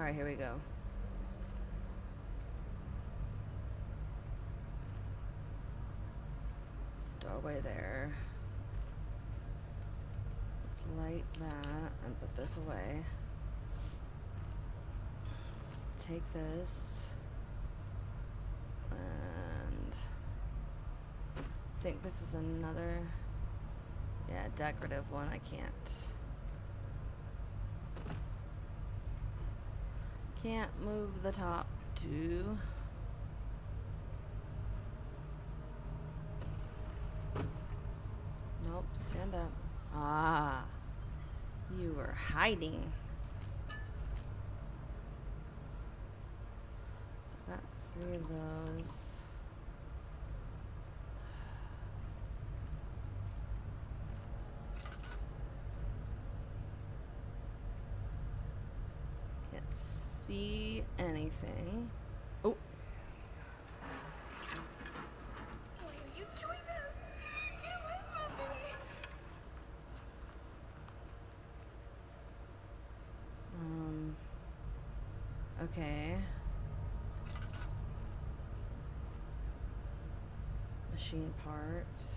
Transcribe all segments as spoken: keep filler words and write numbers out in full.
Alright, here we go. Doorway there. Let's light that and put this away. Let's take this and I think this is another, yeah, decorative one. I can't can't move the top to. Nope, stand up. Ah, you were hiding. So I got three of those. Can't see anything. Oh. Why are you doing this? Get away from me! Um. Okay. Machine parts.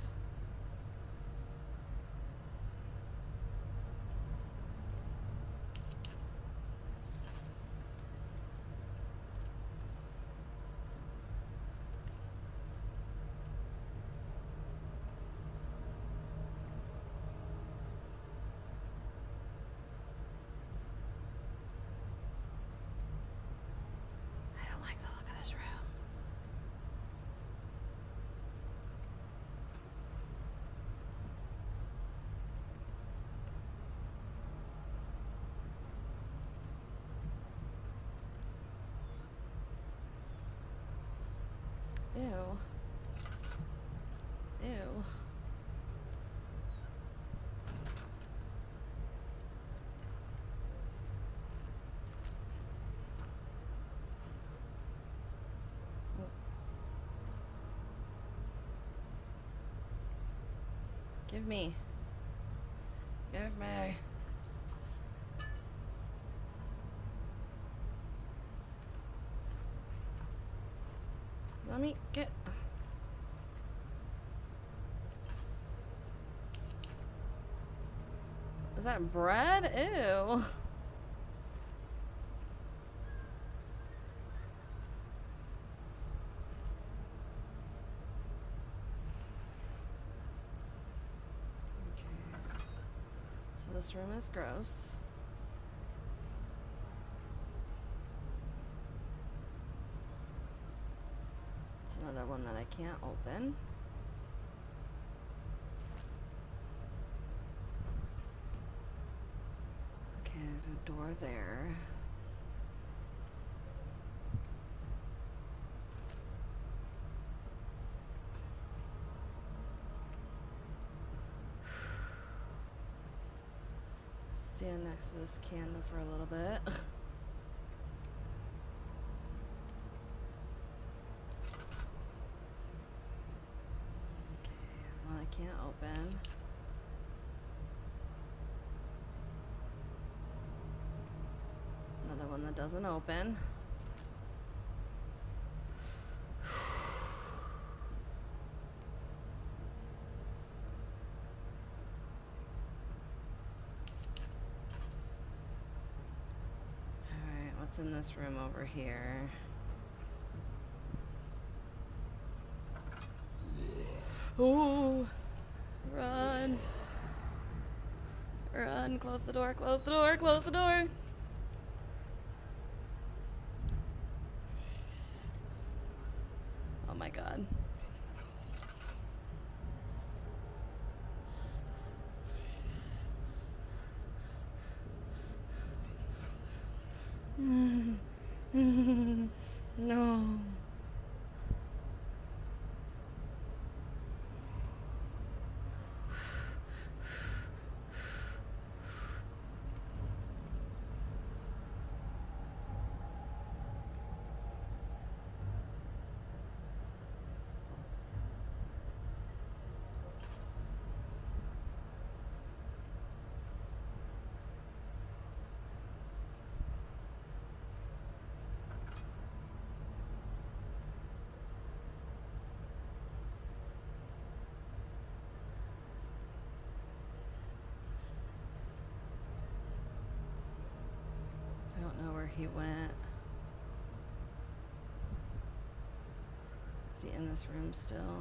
I don't like the look of this room. Ew. Ew. Give me. Give me. Let me get. Is that bread? Ew. Okay. So this room is gross. It's another one that I can't open. Okay, there's a door there. Stand next to this candle for a little bit. Okay, one I can't open. Another one that doesn't open. Alright, what's in this room over here? Oh! Run! Run! Close the door, close the door, close the door! Oh my god. No. where he went. Is he in this room still?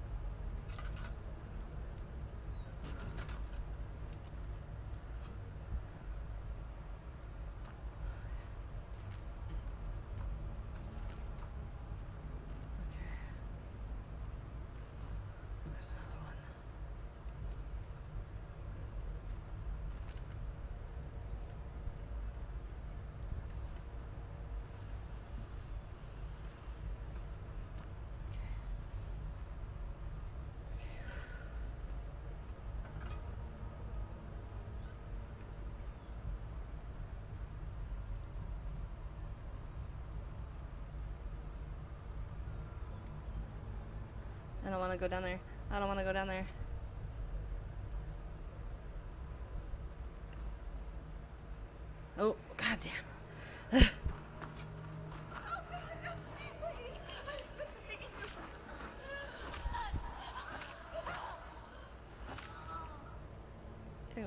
I don't want to go down there. I don't want to go down there. Oh, goddamn. Ew.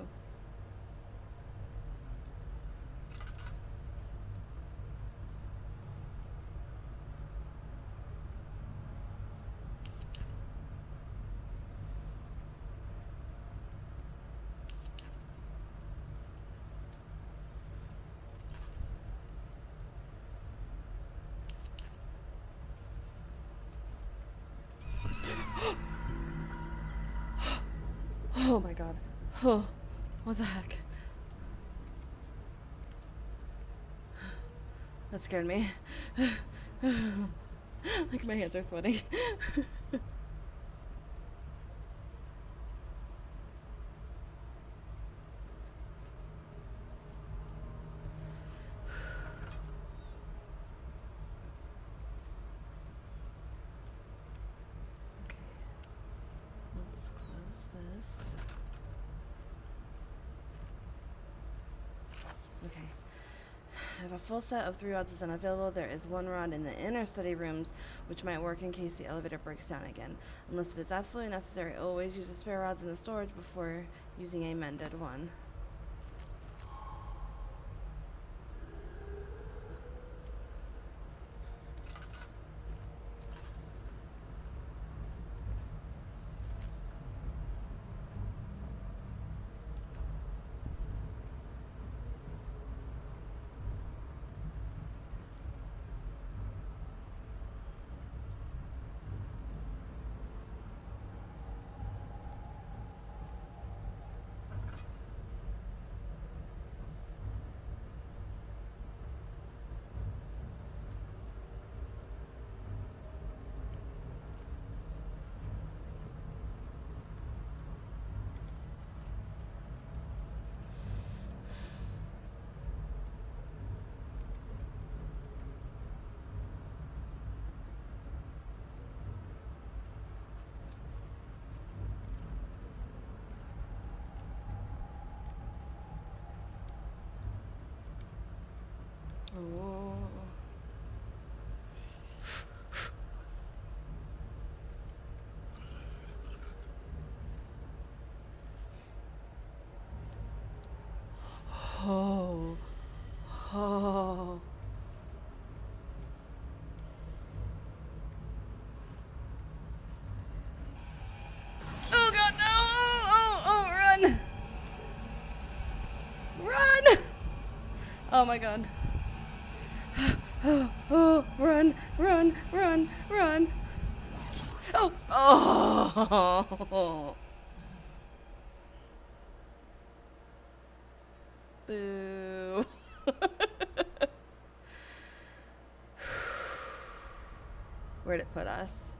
Oh my god. Oh, what the heck? That scared me. Like my hands are sweating. Okay. If a full set of three rods is unavailable, there is one rod in the inner study rooms, which might work in case the elevator breaks down again. Unless it is absolutely necessary, always use the spare rods in the storage before using a mended one. Oh. Oh. Oh. Oh god, no! Oh, oh, oh, run! Run! Oh my god. Oh, oh, run, run, run, run. Oh, oh. Boo. Where'd it put us?